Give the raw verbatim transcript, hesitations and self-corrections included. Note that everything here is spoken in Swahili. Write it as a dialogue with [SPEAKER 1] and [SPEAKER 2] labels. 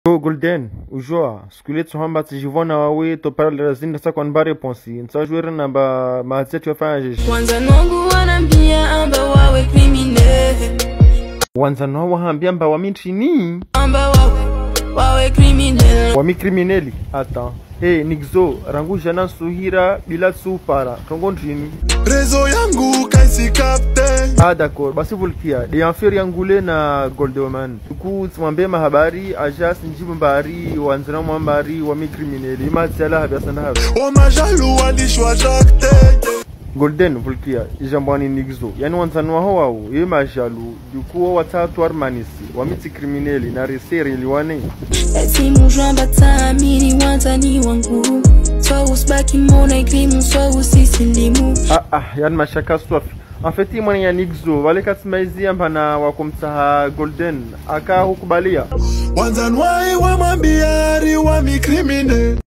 [SPEAKER 1] Oh Golden, ujua, sikuletu hamba tijivona wawe to parle razini sa kwa nba reponsi. Nsa juere na ba mahazetu wafanya jeji.
[SPEAKER 2] Wanzano wangu wanambia amba wawe criminele.
[SPEAKER 1] Wanzano wahambia amba wami nchini?
[SPEAKER 2] Amba wawe, wawe criminele.
[SPEAKER 1] Wami crimineli? Ata. Hey, Nixo, rangu jana suhira bila tsupara. Tongo nchini?
[SPEAKER 3] Rezo yangu kaisi captain.
[SPEAKER 1] Ah d'accord, basi vulkia. De yanfiri yangule na Goldeman. Duku tumambe mahabari, aja sinjibu mbari, wanzana mwambari, wami crimineli. Ima tiala habiasa na habi.
[SPEAKER 3] Wamajalu walishwa jakte.
[SPEAKER 1] Golden vulkia, ijambwani Nixo. Yani wanzana waho wao, ye majalu. Duku watatu armanisi, wamiti crimineli na reseri iliwane.
[SPEAKER 2] Eti mujwa batamini wanzani wangu. Swa usbaki mona ikrimu, swa usisilimu.
[SPEAKER 1] Ah ah, yani mashaka swafi. En fait, imani ya Nixo, wale katimaizi ambana wakumtaha Golden, aka hukubalia.
[SPEAKER 3] Wanzanwai wa mambiari wa mikrimine.